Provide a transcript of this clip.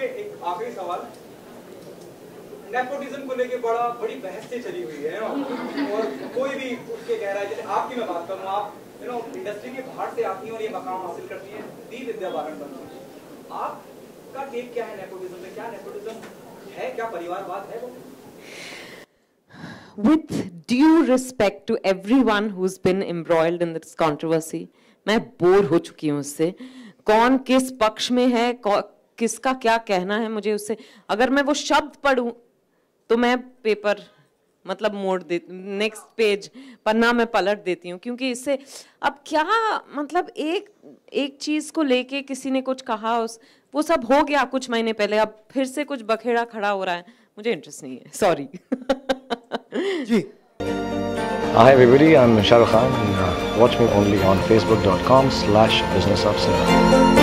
देखिए एक आखिरी सवाल, नेपोटिज्म को लेके बड़ी बहस से चली हुई है और कोई भी उसके कह रहा है, जैसे आपकी मैं बात करूं, आप इंडस्ट्री के बाहर से आती हैं और ये मकाम हासिल करती हैं, दी विद्या बालन बनती हैं, आपका टेक क्या है नेपोटिज्म में? क्या नेपोटिज्म है, क्या परिवारवाद है वो? With due respect to everyone who's been embroiled in this controversy, मैं बोर हो चुकी हूँ उससे। कौन किस पक्ष में है, किसका क्या कहना है, मुझे उससे, अगर मैं वो शब्द पढ़ूं तो मैं पेपर मतलब मोड़ दे, नेक्स्ट पेज पन्ना में पलट देती हूँ, क्योंकि इससे अब क्या मतलब एक चीज को लेके किसी ने कुछ कहा, वो सब हो गया कुछ महीने पहले, अब फिर से कुछ बखेड़ा खड़ा हो रहा है, मुझे इंटरेस्ट नहीं है, सॉरी। जी Hi everybody, I'm Shah Rukh Khan and watch me only on facebook.com/businessofcinema.